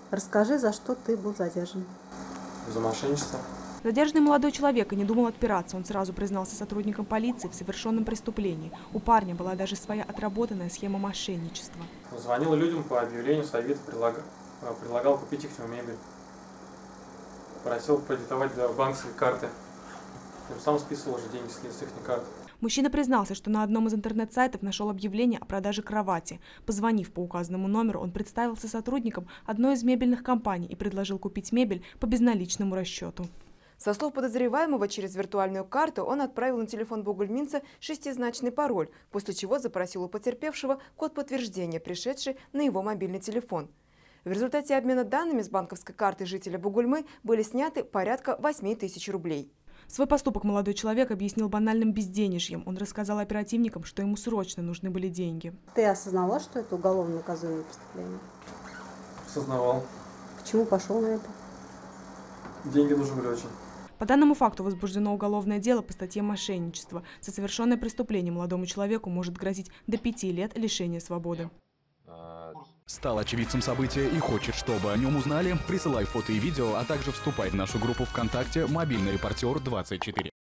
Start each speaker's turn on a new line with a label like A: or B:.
A: Расскажи, за что ты был задержан.
B: За мошенничество.
C: Задержанный молодой человек и не думал отпираться. Он сразу признался сотрудникам полиции в совершенном преступлении. У парня была даже своя отработанная схема мошенничества.
B: Звонил людям по объявлению с Авито, предлагал купить их мебель. Просил продиктовать банковские карты. Тем самым списывал же деньги с их карт.
C: Мужчина признался, что на одном из интернет-сайтов нашел объявление о продаже кровати. Позвонив по указанному номеру, он представился сотрудником одной из мебельных компаний и предложил купить мебель по безналичному расчету.
D: Со слов подозреваемого, через виртуальную карту он отправил на телефон бугульминца 6-значный пароль, после чего запросил у потерпевшего код подтверждения, пришедший на его мобильный телефон. В результате обмена данными с банковской карты жителя Бугульмы были сняты порядка 8 тысяч рублей.
C: Свой поступок молодой человек объяснил банальным безденежьем. Он рассказал оперативникам, что ему срочно нужны были деньги.
A: Ты осознавал, что это уголовно наказуемое преступление?
B: Осознавал.
A: Почему пошел на это?
B: Деньги нужны были очень.
C: По данному факту возбуждено уголовное дело по статье «Мошенничество». За совершенное преступление молодому человеку может грозить до 5 лет лишения свободы.
E: Стал очевидцем события и хочет, чтобы о нем узнали? Присылай фото и видео, а также вступай в нашу группу ВКонтакте «Мобильный репортер 24».